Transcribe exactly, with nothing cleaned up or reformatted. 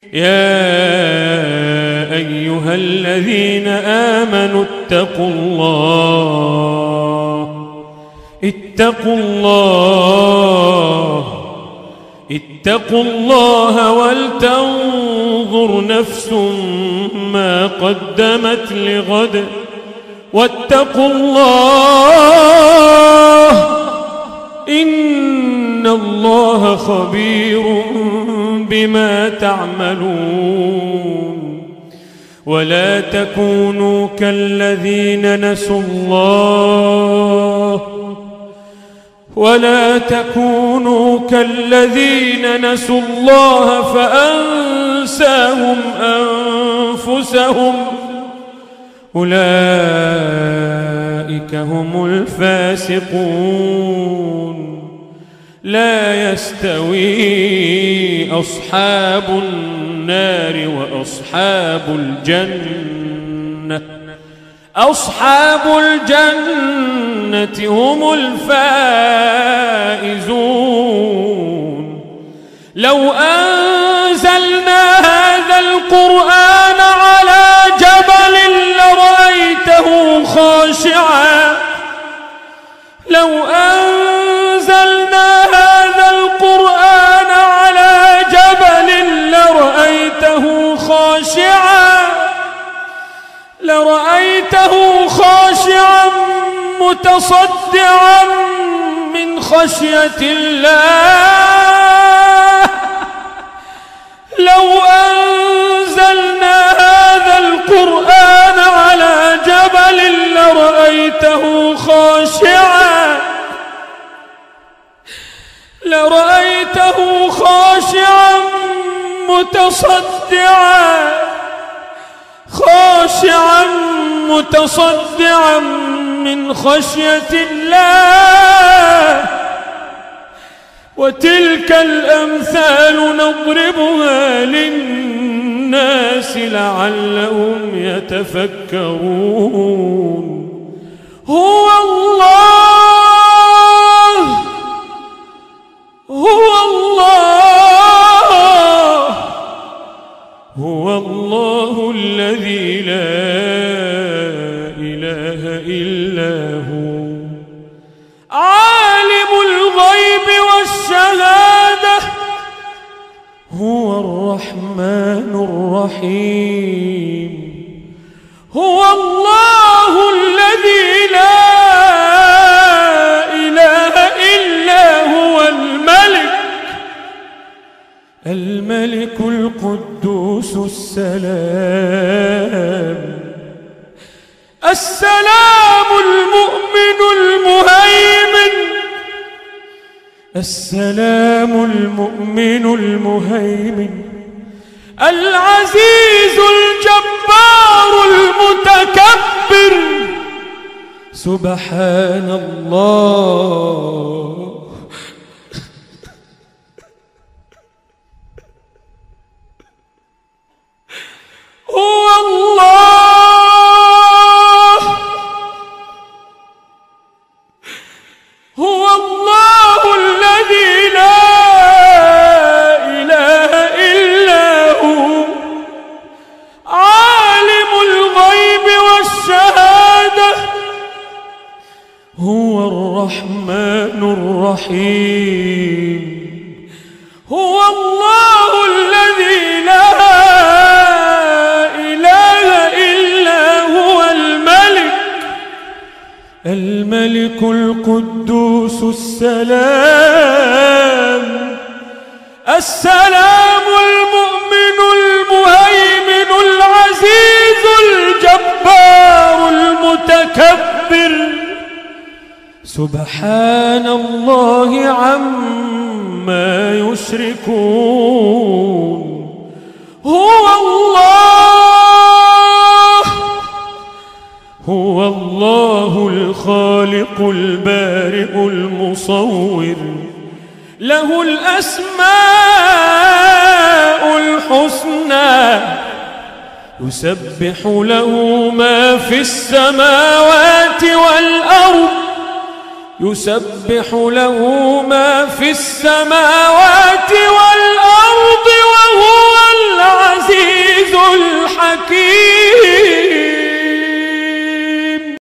يا أيها الذين آمنوا اتقوا الله اتقوا الله اتقوا الله ولتنظر نفس ما قدمت لغد واتقوا الله إن الله خبير بما تعملون. ولا تكونوا كالذين نسوا الله ولا تكونوا كالذين نسوا الله فأنساهم أنفسهم أولئك هم الفاسقون. لا يستوي أصحاب النار وأصحاب الجنة أصحاب الجنة هم الفائزون. لو أنزلنا هذا القرآن على جبل لرأيته خاشعا لو أنزلنا هذا القرآن على جبل لرأيته خاشعا لرأيته خاشعا متصدعا من خشية الله. لو أنزلنا هذا القرآن على جبل لرأيته خاشعا لرأيته خاشعا متصدعا خاشعا متصدعا من خشية الله. وتلك الأمثال نضربها للناس لعلهم يتفكرون. هو الله هو الله هو الله الذي لا إله إلا هو عالم الغيب والشهادة هو الرحمن الرحيم. هو الله الذي لا إله إلا هو الملك الملك القدوس السلام السلام المؤمن المهيمن السلام المؤمن المهيمن العزيز الجبار المتكبر. سبحان الله هو الله هو الله الذي لا إله إلا هو عالم الغيب والشهادة هو الرحمن الرحيم. هو الله الذي لا الملك القدوس السلام السلام المؤمن المهيمن العزيز الجبار المتكبر. سبحان الله عما يشركون. هو الله هو الله الخالق البارئ المصور له الأسماء الحسنى يسبح له ما في السماوات والأرض يسبح له ما في السماوات والأرض وهو العزيز الحكيم.